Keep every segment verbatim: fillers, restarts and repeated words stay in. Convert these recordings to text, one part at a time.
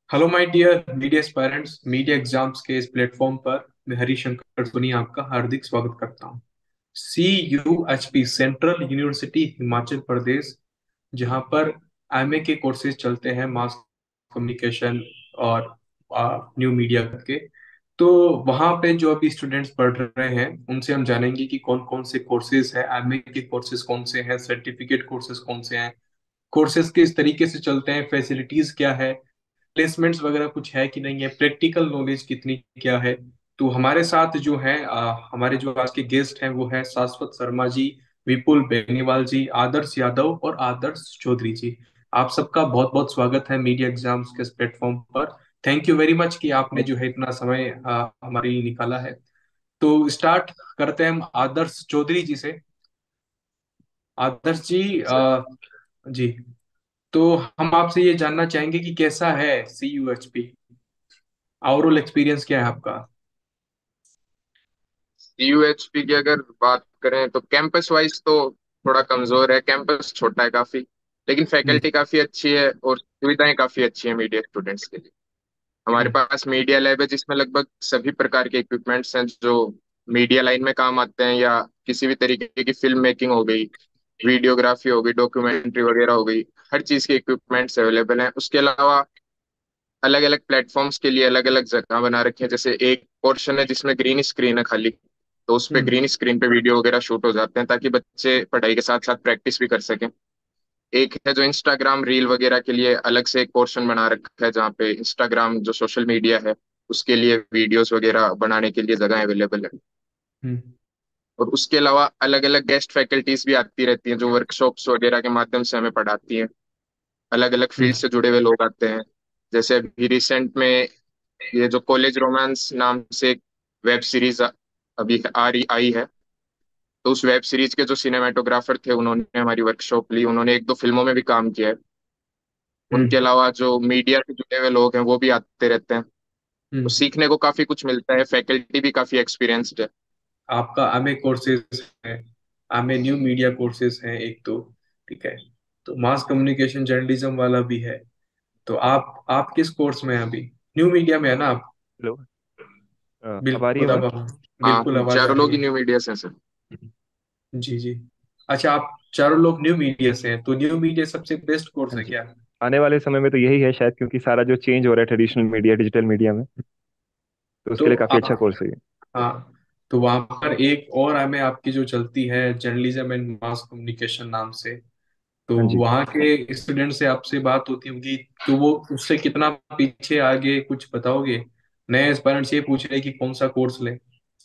Hello my dear media aspirants. Media exams के इस platform पर मैं हरिशंकर सोनी आपका हार्दिक स्वागत करता हूं। C U H P central university Himachal Pradesh, जहां पर एम ए के कोर्सेज चलते हैं, मास कम्युनिकेशन और न्यू मीडिया के। तो वहां पे जो अभी स्टूडेंट्स पढ़ रहे हैं उनसे हम जानेंगे कि कौन कौन से कोर्सेज हैं, एम ए के कोर्सेज कौन से हैं, सर्टिफिकेट कोर्सेज कौन से हैं, कोर्सेज किस तरीके से चलते हैं, फैसिलिटीज क्या है, प्लेसमेंट्स वगैरह कुछ है कि नहीं है, प्रैक्टिकल नॉलेज कितनी क्या है। तो हमारे साथ जो है अ, हमारे जो आज के गेस्ट हैं वो है शाश्वत शर्मा जी, विपुल बेनीवाल जी, आदर्श यादव और आदर्श चौधरी जी। आप सबका बहुत बहुत स्वागत है मीडिया एग्जाम्स के इस प्लेटफॉर्म पर। थैंक यू वेरी मच कि आपने जो है इतना समय अ, हमारे लिए निकाला है। तो स्टार्ट करते हैं हम आदर्श चौधरी जी से। आदर्श जी, अ, जी, तो हम आपसे ये जानना चाहेंगे कि कैसा है C U H P, overall experience क्या है आपका। यूएचपी की अगर बात करें तो कैंपस वाइज तो थोड़ा कमजोर है। कैंपस छोटा है काफी, लेकिन हम्म। फैकल्टी काफी अच्छी है और सुविधाएं काफी अच्छी है मीडिया स्टूडेंट्स के लिए। हमारे हम्म। पास मीडिया लैब है जिसमें लगभग सभी प्रकार के इक्विपमेंट्स हैं जो मीडिया लाइन में काम आते हैं, या किसी भी तरीके की फिल्म मेकिंग हो गई, वीडियोग्राफी हो गई, डॉक्यूमेंट्री वगैरह हो गई। हर चीज के इक्विपमेंट्स अवेलेबल हैं। उसके अलावा अलग अलग प्लेटफॉर्म्स के लिए अलग अलग जगह बना रखी है। जैसे एक पोर्शन है जिसमें ग्रीन स्क्रीन है खाली, तो उस पे हम्म। ग्रीन स्क्रीन पे वीडियो वगैरह शूट हो जाते हैं ताकि बच्चे पढ़ाई के साथ साथ प्रैक्टिस भी कर सकें। एक है जो इंस्टाग्राम रील वगैरह के लिए अलग से एक पोर्शन बना रखा है, जहाँ पे इंस्टाग्राम जो सोशल मीडिया है उसके लिए वीडियोस वगैरह बनाने के लिए जगह अवेलेबल है। हम्म। और उसके अलावा अलग अलग गेस्ट फैकल्टीज भी आती रहती हैं जो वर्कशॉप्स वगैरह के माध्यम से हमें पढ़ाती हैं। अलग अलग फील्ड हम्म। से जुड़े हुए लोग आते हैं। जैसे अभी रिसेंट में ये जो कॉलेज रोमांस नाम से एक वेब सीरीज अभी आ रही आई है, तो उस वेब सीरीज के जो सिनेमेटोग्राफर थे उन्होंने हमारी वर्कशॉप ली। उन्होंने एक दो फिल्मों में भी काम किया है। उनके हम्म। अलावा जो मीडिया से जुड़े हुए लोग हैं वो भी आते रहते हैं। तो हम्म। सीखने को काफी कुछ मिलता है। फैकल्टी भी काफी एक्सपीरियंस्ड है। आपका एम ए कोर्सेज है, M A new media courses है एक तो, ठीक है। तो मास कम्युनिकेशन जर्नलिज्म वाला भी है। तो आप आप किस कोर्स में हैं अभी? न्यू मीडिया में है ना आप? हेलो। अ, अब आ रही है बिल्कुल, अब आवाज? अब हाँ, बिल्कुल हम आवाज आ चारों रही लोग ही है। न्यू मीडिया से हैं सर। जी जी। अच्छा, आप चारों लोग न्यू मीडिया से हैं, तो न्यू मीडिया सबसे बेस्ट कोर्स हाँ है जी। क्या? आने वाले समय में तो यही है शायद, क्योंकि सारा जो चेंज हो रहा है ट्रेडिशनल मीडिया डिजिटल मीडिया में, तो उसके तो लिए काफी अच्छा आप, कोर्स है ये। हाँ, तो वहां पर एक और एम ए आपकी जो चलती है, जर्नलिज्म एंड मास कम्युनिकेशन नाम से। तो हाँ जी। वहाँ के स्टूडेंट से आपसे बात होती होगी, तो वो उससे कितना पीछे आगे कुछ बताओगे? नए एस्पायरेंट्स ये पूछ रहे हैं कि कौन सा कोर्स ले।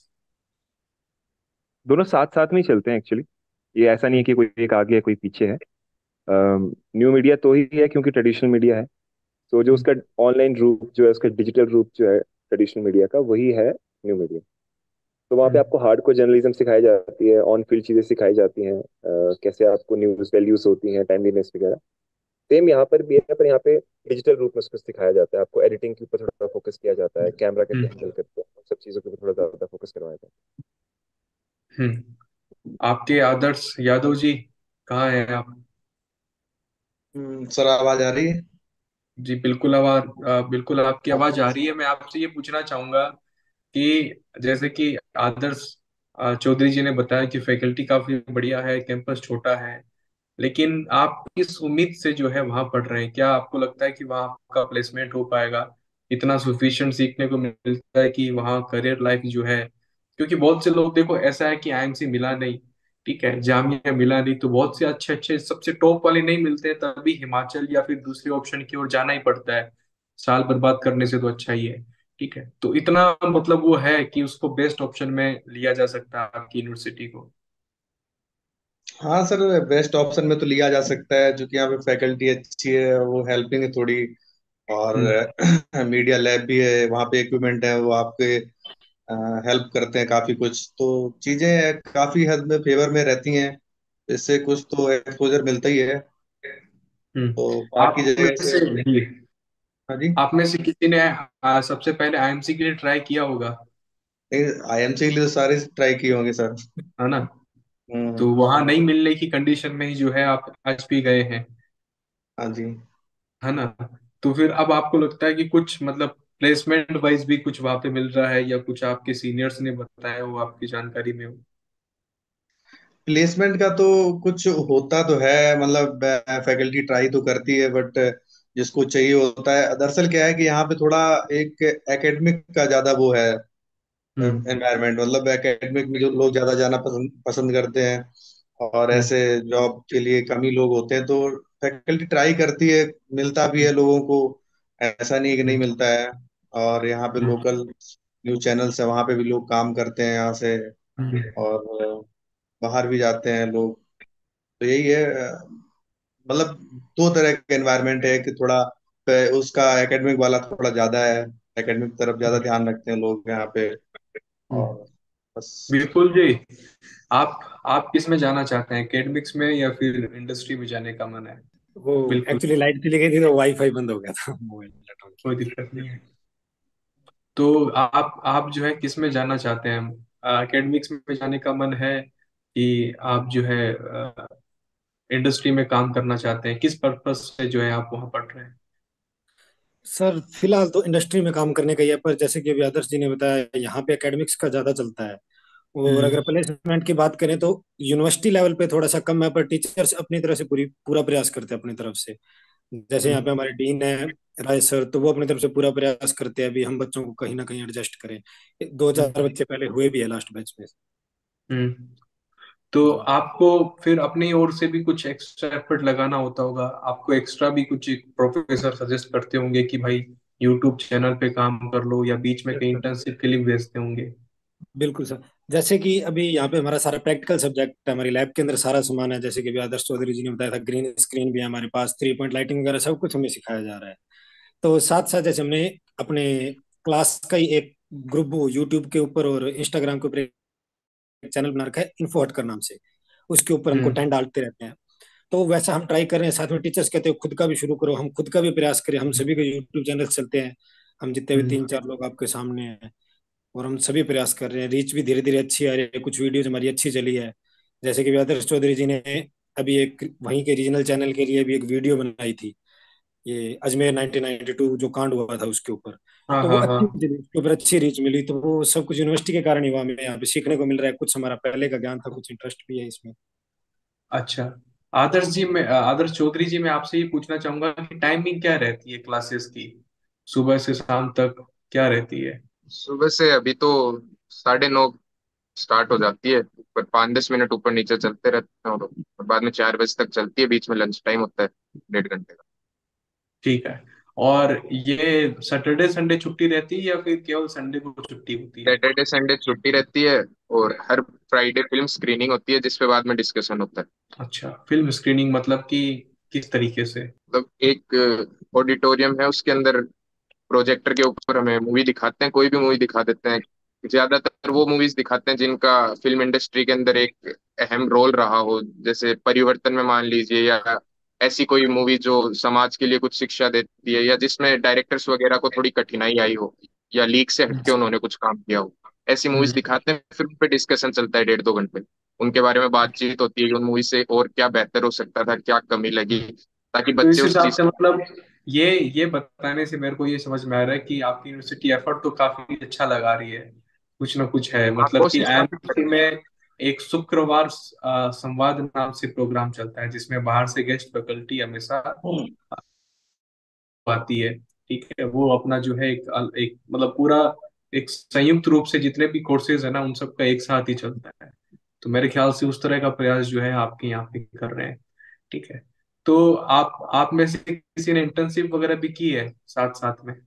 दोनों साथ साथ में ही चलते हैं एक्चुअली। ये ऐसा नहीं है कि कोई एक आगे है कोई पीछे है। न्यू मीडिया तो ही है क्योंकि ट्रेडिशनल मीडिया है। तो जो उसका ऑनलाइन रूप जो है, उसका डिजिटल रूप जो है ट्रेडिशनल मीडिया का, वही है न्यू मीडिया। तो वहाँ पे आपको हार्डकोर जर्नलिज्म सिखाई जाती है, ऑन फील्ड चीजें सिखाई जाती हैं, अ, कैसे आपको न्यूज वैल्यूज होती हैं, टाइमलीनेस वगैरह। सेम यहाँ पर भी है, पर यहाँ पे डिजिटल रूप में उसको सिखाया जाता है। आपको एडिटिंग के ऊपर थोड़ा फोकस किया जाता है, कैमरा कैसे हैंडल करते हैं, उन सब चीज़ों के ऊपर थोड़ा ज्यादा फोकस करवाया जाता हम्म। आपके आदर्श यादव जी, कहाँ हैं आप? हम्म, सर आवाज आ रही है। जी बिल्कुल, आवाज अ, बिल्कुल आपकी आवाज आ रही है। मैं आपसे ये पूछना चाहूंगा कि जैसे कि आदर्श अ, चौधरी जी ने बताया कि फैकल्टी काफी बढ़िया है, कैंपस छोटा है, लेकिन आप किस उम्मीद से जो है वहां पढ़ रहे हैं? क्या आपको लगता है कि वहां आपका प्लेसमेंट हो पाएगा? इतना सफिशिएंट सीखने को मिलता है कि वहाँ करियर लाइफ जो है? क्योंकि बहुत से लोग, देखो ऐसा है कि आई एम सी मिला नहीं, ठीक है, जामिया मिला नहीं, तो बहुत से अच्छे अच्छे सबसे टॉप वाले नहीं मिलते, तभी हिमाचल या फिर दूसरे ऑप्शन की ओर जाना ही पड़ता है। साल बर्बाद करने से तो अच्छा ही है। ठीक है, तो इतना मतलब वो है कि उसको बेस्ट ऑप्शन में लिया जा सकता है आपकी यूनिवर्सिटी को। हाँ सर, बेस्ट ऑप्शन में तो लिया जा सकता है, जो कि यहाँ पे फैकल्टी अच्छी है, वो हेल्पिंग है थोड़ी। और हम्म। मीडिया लैब भी है, वहाँ पे इक्विपमेंट है वो आपके हेल्प करते हैं काफी कुछ। तो चीजें काफी हद में फेवर में रहती हैं। इससे कुछ तो एक्सपोजर मिलता ही है। तो हम्म। बाकी आप में जगह से। से जी, हाँ जी। आप में से किसी ने आ, सबसे पहले आई एम सी के लिए ट्राई किया होगा, आई एम सी के लिए तो सारे ट्राई किए होंगे सर। है ना? हम्म। तो वहां नहीं मिलने की कंडीशन में ही जो है आप आज भी गए हैं, हाँ जी। है ना? तो फिर अब आपको लगता है कि कुछ मतलब प्लेसमेंट वाइज भी कुछ वहां पे मिल रहा है, या कुछ आपके सीनियर्स ने बताया हो, आपकी जानकारी में हो? प्लेसमेंट का तो कुछ होता तो है, मतलब फैकल्टी ट्राई तो करती है, बट जिसको चाहिए होता है। दरअसल क्या है कि यहाँ पे थोड़ा एक एकेडमिक का ज्यादा वो है हम्म। एनवायरनमेंट, मतलब एकेडमिक में जो लोग ज्यादा जाना पसंद पसंद करते हैं, और हम्म। ऐसे जॉब के लिए कम ही लोग होते हैं, तो फैकल्टी ट्राई करती है, मिलता भी है लोगों को, ऐसा नहीं है कि नहीं हम्म। मिलता है। और यहाँ पे हम्म। लोकल न्यूज चैनल्स है, वहाँ पे भी लोग काम करते हैं यहाँ से, हम्म। और बाहर भी जाते हैं लोग। तो यही है, अ, मतलब दो तरह का एनवायरनमेंट है कि थोड़ा अ, उसका एकेडमिक वाला थोड़ा ज्यादा है, एकेडमिक तरफ ज्यादा ध्यान रखते हैं लोग यहाँ पे। हम्म। और बस। बिल्कुल जी। आप आप किस में जाना चाहते हैं, एकेडमिक्स में या फिर इंडस्ट्री में जाने का मन है? वो बिल्कुल, एक्चुअली लाइट चली गई थी तो वाईफाई बंद हो गया था मोबाइल लैपटॉप की। कोई दिक्कत नहीं है। तो आप आप जो है किस में जाना चाहते हैं? एकेडमिक्स में जाने का मन है, कि आप जो है इंडस्ट्री में काम करना चाहते हैं? किस पर्पस से जो है आप वहाँ पढ़ रहे हैं? सर फिलहाल तो इंडस्ट्री में काम करने का ही है, पर जैसे कि अभी आदर्श जी ने बताया यहाँ पे एकेडमिक्स का ज्यादा चलता है। और हम्म। अगर प्लेसमेंट की बात करें तो यूनिवर्सिटी लेवल पे थोड़ा सा कम है, पर टीचर्स अपनी तरफ से पूरी पूरा प्रयास करते हैं अपनी तरफ से। जैसे यहाँ हम्म। पे हमारे डीन है राय सर, तो वो अपनी तरफ से पूरा प्रयास करते हैं अभी हम बच्चों को कहीं ना कहीं एडजस्ट करें। दो हम्म। चार बच्चे पहले हुए भी है लास्ट बैच में। हम्म। तो जी। आपको फिर अपनी ओर से भी कुछ एक्स्ट्रा एफर्ट लगाना होता होगा, आपको एक्स्ट्रा भी कुछ प्रोफेसर सजेस्ट करते होंगे कि भाई यूट्यूब चैनल पे काम कर लो, या बीच में यस कहीं सर, इंटर्नशिप के लिए भेजते होंगे? बिल्कुल सर। जैसे कि अभी यहाँ पे हमारा सारा प्रैक्टिकल सब्जेक्ट है, हमारी लैब के अंदर सारा सामान है। जैसे कि अभी आदर्श चौधरी जी ने बताया था, ग्रीन स्क्रीन भी है हमारे पास, थ्री पॉइंट लाइटिंग वगैरह सब कुछ हमें सिखाया जा रहा है। तो साथ साथ जैसे हमने अपने क्लास का ही एक ग्रुप यूट्यूब के ऊपर और इंस्टाग्राम के ऊपर एक चैनल बना रखा है, इन्फो हटकर नाम से। उसके ऊपर हम हम्म। कंटेंट डालते रहते हैं। तो वैसा हम ट्राई कर रहे हैं। साथ में टीचर्स कहते हैं खुद का भी शुरू करो, हम खुद का भी प्रयास करें। हम सभी के यूट्यूब चैनल चलते हैं, हम जितने भी तीन हम्म। चार लोग आपके सामने हैं, और हम सभी प्रयास कर रहे हैं। रीच भी धीरे धीरे अच्छी आ रही है, कुछ वीडियोज हमारी अच्छी चली है। जैसे कि आदर्श चौधरी जी ने अभी एक वहीं के रीजनल चैनल के लिए भी एक वीडियो बनाई थी, ये अजमेर नाइनटीन नाइंटी टू जो कांड हुआ था उसके ऊपर। हाँ, तो वो हाँ, हाँ। अच्छी चली, उसके ऊपर अच्छी रीच मिली। तो वो सब कुछ यूनिवर्सिटी के कारण ही हुआ, हमें यहाँ पे सीखने को मिल रहा है। कुछ हमारा पहले का ज्ञान था, कुछ इंटरेस्ट भी है इसमें। अच्छा। आदर्श जी, मैं आदर्श चौधरी जी, मैं आपसे ये पूछना चाहूंगा कि टाइमिंग क्या रहती है क्लासेस की, सुबह से शाम तक क्या रहती है? सुबह से अभी तो साढ़े नौ स्टार्ट हो जाती है, पर पाँच दस मिनट ऊपर नीचे चलते रहते हैं, और और बाद में चार बजे तक चलती है। बीच में लंच टाइम होता है डेढ़ घंटे का। ठीक है। और ये सैटरडे संडे छुट्टी रहती है, या फिर केवल संडे को छुट्टी होती है? सैटरडे संडे छुट्टी रहती है, और हर फ्राइडे फिल्म स्क्रीनिंग होती है जिसपे बाद में डिस्कशन होता है। अच्छा, फिल्म स्क्रीनिंग मतलब कि किस तरीके से? मतलब एक ऑडिटोरियम है, उसके अंदर प्रोजेक्टर के ऊपर हमें मूवी दिखाते हैं, कोई भी मूवी दिखा देते हैं। ज्यादातर वो मूवीज दिखाते हैं जिनका फिल्म इंडस्ट्री के अंदर एक अहम रोल रहा हो, जैसे परिवर्तन में मान लीजिए, या ऐसी कोई मूवी जो समाज के लिए कुछ शिक्षा देती है, या जिसमें डायरेक्टर्स वगैरह को थोड़ी कठिनाई आई हो, या लीक से हटके उन्होंने कुछ काम किया हो। ऐसी मूवीज हम्म। दिखाते हैं, फिर उन पे डिस्कशन चलता है डेढ़ दो घंटे। उनके बारे में बातचीत होती है कि उन मूवी से और क्या बेहतर हो सकता था, क्या कमी लगी, ताकि तो बच्चे इस उस हिसाब चीज से को। मतलब ये ये बताने से मेरे को ये समझ में आ रहा है कि आपकी यूनिवर्सिटी एफर्ट तो काफी अच्छा लगा रही है। कुछ ना कुछ है, हाँ, मतलब कि कोशिश काफी कर एमआईटी रही में एक शुक्रवार अ, संवाद नाम से प्रोग्राम चलता है, जिसमें बाहर से गेस्ट फैकल्टी हमेशा हम्म। आती है। ठीक है, वो अपना जो है एक अल- एक मतलब पूरा एक संयुक्त रूप से जितने भी कोर्सेज है ना, उन सबका एक साथ ही चलता है। तो मेरे ख्याल से उस तरह का प्रयास जो है आपके यहाँ पे कर रहे हैं। ठीक है। तो आप आप में से किसी ने इंटर्नशिप वगैरह भी की है साथ साथ में?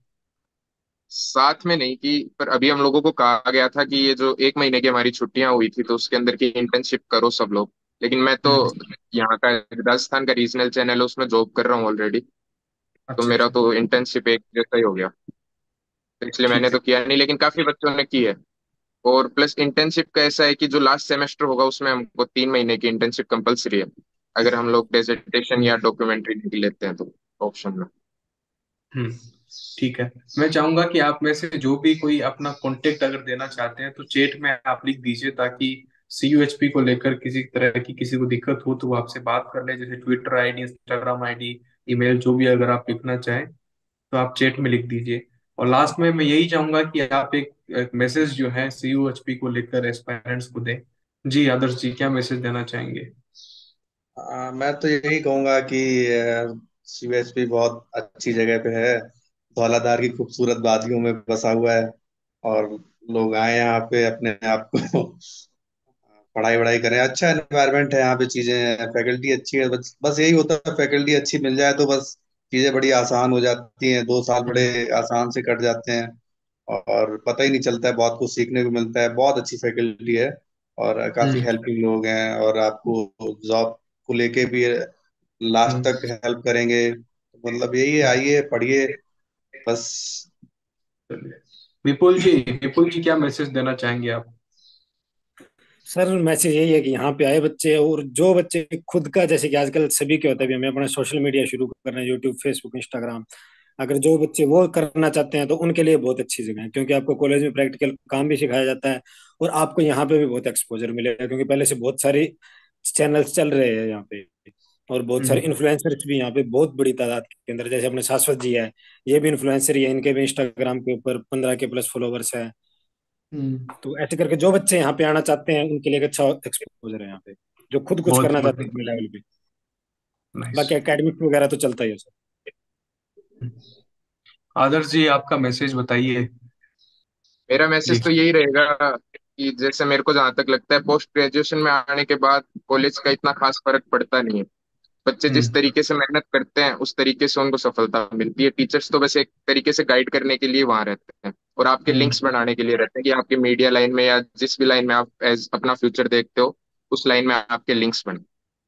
साथ में नहीं की, पर अभी हम लोगों को कहा गया था कि ये जो एक महीने की हमारी छुट्टियां हुई थी, तो उसके अंदर की इंटर्नशिप करो सब लोग। लेकिन मैं तो हम्म। यहाँ का राजस्थान का रीजनल चैनल है, उसमें जॉब कर रहा हूँ ऑलरेडी। तो अच्छा, मेरा अच्छा। तो इंटर्नशिप एक जैसा ही हो गया, तो इसलिए मैंने ठीक है। तो किया नहीं, लेकिन काफी बच्चों ने की है। और प्लस इंटर्नशिप का ऐसा है कि जो लास्ट सेमेस्टर होगा उसमें हमको तीन महीने की इंटर्नशिप कंपलसरी है, अगर हम लोग डेजर्टेशन या डॉक्यूमेंट्री नहीं लेते हैं तो ऑप्शन में। हम्म। ठीक है। मैं चाहूंगा कि आप में से जो भी कोई अपना कांटेक्ट अगर देना चाहते हैं तो चैट में आप लिख दीजिए, ताकि सी यू एच पी को लेकर किसी तरह की किसी को दिक्कत हो तो वो आपसे बात कर ले, जैसे Twitter ID, Instagram ID, email, जो भी अगर आप लिखना चाहें तो आप चैट में लिख दीजिए। और लास्ट में मैं यही चाहूंगा कि आप एक, एक मैसेज जो है सी यू एच पी को लेकर एस्पायरेंट्स को दें। जी आदर्श जी, क्या मैसेज देना चाहेंगे? आ, मैं तो यही कहूंगा कि सी एच पी बहुत अच्छी जगह पे है, धौलाधार की खूबसूरत वादियों में बसा हुआ है। और लोग आए यहाँ पे अपने आप को पढ़ाई वढ़ाई करें, अच्छा एनवायरनमेंट है यहाँ पे, चीजें हैं, फैकल्टी अच्छी है। बस बस यही होता है, फैकल्टी अच्छी मिल जाए तो बस चीजें बड़ी आसान हो जाती हैं, दो साल बड़े हम्म। आसान से कट जाते हैं। और पता ही नहीं चलता है, बहुत कुछ सीखने को मिलता है, बहुत अच्छी फैकल्टी है। और काफी हम्म। हेल्पिंग लोग हैं, और आपको जॉब को लेके भी लास्ट हम्म। तक हेल्प करेंगे। मतलब यही है, आइए पढ़िए बस। चलिए। विपुल जी, विपुल जी क्या मैसेज देना चाहेंगे आप? सर मैसेज यही है कि यहाँ पे आए बच्चे, और जो बच्चे खुद का, जैसे कि आजकल सभी के होता है भी हमें अपना सोशल मीडिया शुरू करना है, यूट्यूब फेसबुक इंस्टाग्राम, अगर जो बच्चे वो करना चाहते हैं तो उनके लिए बहुत अच्छी जगह है, क्योंकि आपको कॉलेज में प्रैक्टिकल काम भी सिखाया जाता है, और आपको यहाँ पे भी बहुत एक्सपोजर मिलेगा, क्योंकि पहले से बहुत सारी चैनल्स चल रहे हैं यहाँ पे, और बहुत सारे हम्म। इन्फ्लुएंसर्स भी यहाँ पे बहुत बड़ी तादाद के अंदर, जैसे अपने शाश्वत जी है, ये भी इन्फ्लुएंसर ही है, इनके भी इंस्टाग्राम के ऊपर पंद्रह के प्लस फॉलोवर्स है। हम्म। तो ऐसे करके जो बच्चे यहाँ पे आना चाहते हैं उनके लिए एक अच्छा एक्सपोजर है यहाँ पे, जो खुद कुछ बहुत करना बहुत चाहते हैं अपने लेवल पे। नाइस। बाकी एकेडमिक वगैरह तो चलता ही है सर। आदर्श जी, आपका मैसेज बताइए। मेरा मैसेज जी। तो यही रहेगा कि जैसे मेरे को जहाँ तक लगता है, पोस्ट ग्रेजुएशन में आने के बाद कॉलेज का इतना खास फर्क पड़ता नहीं है। बच्चे जिस हम्म। तरीके से मेहनत करते हैं उस तरीके से उनको सफलता मिलती है। टीचर्स तो बस एक तरीके से गाइड करने के लिए वहां रहते हैं, और आपके हम्म। लिंक्स बनाने के लिए रहते हैं कि आपके मीडिया लाइन में या जिस भी लाइन में आप एज अपना फ्यूचर देखते हो, उस लाइन में आपके लिंक्स बने।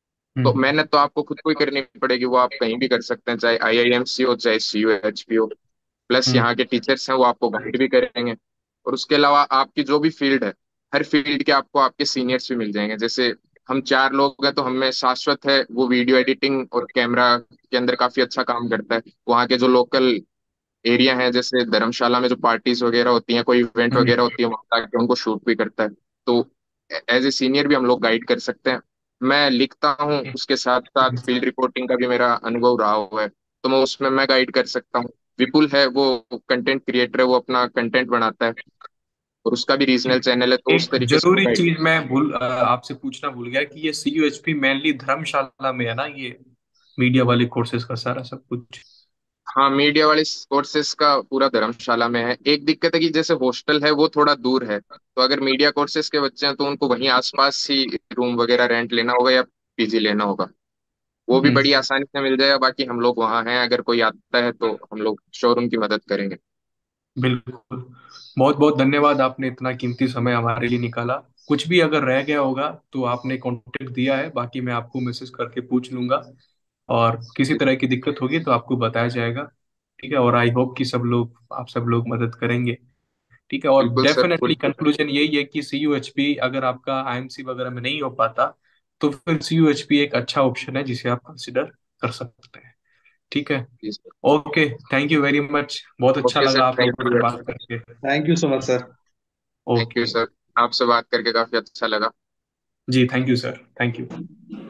तो हम्म। मेहनत तो आपको खुद को ही करनी पड़ेगी, वो आप कहीं भी कर सकते हैं, चाहे आई आई एम सी हो चाहे सी यू एच पी हो। प्लस हम्म। यहाँ के टीचर्स हैं वो आपको गाइड भी करेंगे। और उसके अलावा आपकी जो भी फील्ड है, हर फील्ड के आपको आपके सीनियर्स भी मिल जाएंगे। जैसे हम चार लोग हैं तो हमें शाश्वत है, वो वीडियो एडिटिंग और कैमरा के अंदर काफी अच्छा काम करता है। वहाँ के जो लोकल एरिया हैं, जैसे धर्मशाला में जो पार्टीज वगैरह होती हैं, कोई इवेंट हम्म। वगैरह होती है, वहाँ जाके उनको शूट भी करता है। तो एज ए सीनियर भी हम लोग गाइड कर सकते हैं। मैं लिखता हूँ, उसके साथ साथ फील्ड रिपोर्टिंग का भी मेरा अनुभव रहा हुआ है, तो मैं उसमें मैं गाइड कर सकता हूँ। विपुल है वो कंटेंट क्रिएटर है, वो अपना कंटेंट बनाता है और उसका भी रीजनल चैनल है, तो उस एक तरीके से वो जरूरी गाइड। चीज मैं भूल अ, आपसे पूछना भूल गया कि ये C U H P mainly Dharamshala में है ना, ये मीडिया वाले कोर्सेज का सारा सब कुछ? हाँ, मीडिया वाले कोर्सेज का पूरा धर्मशाला में है। एक दिक्कत है कि जैसे हॉस्टल है वो थोड़ा दूर है, तो अगर मीडिया कोर्सेज के बच्चे हैं तो उनको वहीं आसपास ही रूम वगैरह रेंट लेना होगा या पी जी लेना होगा। वो भी हम्म। बड़ी आसानी से मिल जाएगा। बाकी हम लोग वहाँ हैं, अगर कोई आता है तो हम लोग शोरूम की मदद करेंगे। बिल्कुल। बहुत बहुत धन्यवाद, आपने इतना कीमती समय हमारे लिए निकाला। कुछ भी अगर रह गया होगा तो आपने कांटेक्ट दिया है, बाकी मैं आपको मैसेज करके पूछ लूंगा। और किसी तरह की दिक्कत होगी तो आपको बताया जाएगा। ठीक है, और आई होप कि सब लोग, आप सब लोग मदद करेंगे। ठीक है, और बिल्कुल सर, डेफिनेटली पूरी। कंक्लूजन यही है कि सी यू एच पी अगर आपका आई एम सी वगैरह में नहीं हो पाता तो फिर सी यू एच पी एक अच्छा ऑप्शन है जिसे आप कंसिडर कर सकते हैं। ठीक है। Okay, thank you very much, बहुत अच्छा ओके सर, लगा आप थैंक लोगों से यू। बात करके। Thank you so much sir. Thank you okay. Sir, आपसे बात करके काफी अच्छा लगा। जी thank you sir, thank you.